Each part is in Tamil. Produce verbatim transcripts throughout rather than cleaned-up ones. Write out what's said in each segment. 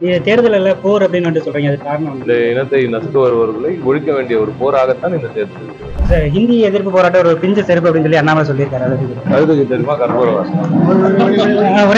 இது தேர்தல்ல போர் அப்படின்னு வந்து சொல்றீங்க, அது காரணம் இந்த இனத்தை நசுக்க வருபவர்களை ஒழிக்க வேண்டிய ஒரு போராகத்தான் இந்த தேர்தல் இருக்கு. சார், ஹிந்தி எதிர்ப்பு போராட்டம் ஒரு பிஞ்சு செருப்பு அப்படின்னு சொல்லி அண்ணாமலை சொல்லியிருக்காரு. அதை பத்தி கருத்துக்கு தெரியுமா? கற்பூரவாசம் ஒரே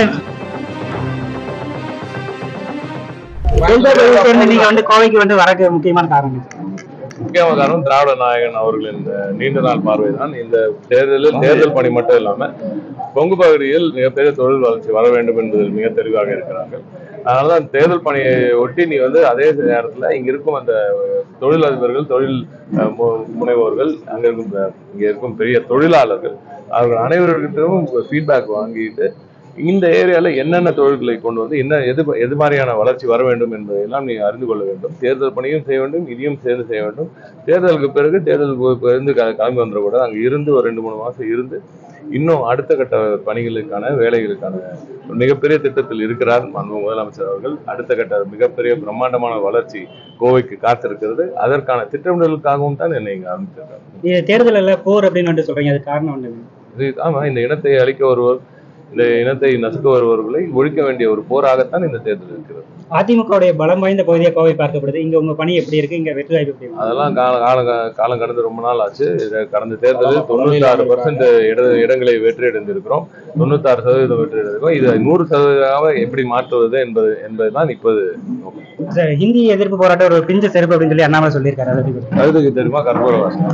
நீங்க வந்து கோவைக்கு வந்து வரக்கு முக்கியமான காரணம் முக்கியமான காரணம் திராவிட நாயகன் அவர்களின் நீண்ட நாள் பார்வை தான். இந்த தேர்தலில் தேர்தல் பணி மட்டும் இல்லாம கொங்கு பகுதியில் மிகப்பெரிய தொழில் வளர்ச்சி வர வேண்டும் என்பதில் மிக தெளிவாக இருக்கிறார்கள். அதனாலதான் தேர்தல் பணியை ஒட்டி நீ வந்து அதே நேரத்துல இங்க இருக்கும் அந்த தொழிலதிபர்கள், தொழில் முனைவோர்கள், அங்க இருக்கும் இங்க இருக்கும் பெரிய தொழிலாளர்கள், அவர்கள் அனைவருக்கிட்டும் ஃபீட்பேக் வாங்கிட்டு இந்த ஏரியால என்னென்ன தொழில்களை கொண்டு வந்து என்ன எது எது மாதிரியான வளர்ச்சி வர வேண்டும் என்பதையெல்லாம் நீ அறிந்து கொள்ள வேண்டும். தேர்தல் பணியும் செய்ய வேண்டும், இதையும் சேர்ந்து செய்ய வேண்டும். தேர்தலுக்கு பிறகு தேர்தல் இருந்து கிளம்பி வந்துடக்கூடாது. அங்கே இருந்து ஒரு ரெண்டு மூணு மாசம் இருந்து இன்னும் அடுத்த கட்ட பணிகளுக்கான வேலைகளுக்கான மிகப்பெரிய திட்டத்தில் இருக்கிறார் மாண்பு முதலமைச்சர் அவர்கள். அடுத்த கட்ட மிகப்பெரிய பிரம்மாண்டமான வளர்ச்சி கோவைக்கு காத்திருக்கிறது. அதற்கான திட்டமிடலுக்காகவும் தான் என்னை இங்க ஆரம்பிச்சிருக்காங்க. இது தேர்தல்ல போர் அப்படின்னு வந்து சொல்றீங்க, அது காரணம் இது ஆமா, இந்த இனத்தை அழிக்க வருவோர், இந்த இனத்தை நசுக்க வருபவர்களை ஒழிக்க வேண்டிய ஒரு போராகத்தான் இந்த தேர்தல் இருக்கிறது. அதிமுகவுடைய பலம் வாய்ந்த பகுதியாக கோவை பார்க்கப்படுது. இங்க உங்க பணி எப்படி இருக்கு? இங்க வெற்றி வாய்ப்பு எப்படி? அதெல்லாம் கால கால காலம் கடந்து ரொம்ப நாள் ஆச்சு. கடந்த தேர்தலில் தொண்ணூத்தி ஆறு பர்சன்ட் இட இடங்களை வெற்றி அடைந்திருக்கிறோம். தொண்ணூத்தி ஆறு சதவீதம் வெற்றி அடைந்திருக்கோம். இது நூறு சதவீதமாக எப்படி மாற்றுவது என்பது என்பதுதான் இப்போது. சார், ஹிந்தி எதிர்ப்பு போராட்டம் ஒரு பிஞ்சு செருப்பு அப்படின்னு சொல்லி அண்ணாமலை சொல்லியிருக்காரு. அதை பத்தி கருத்துக்கு தெரியுமா? கற்பூரவாசம்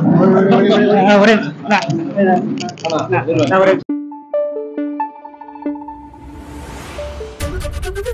ஒரே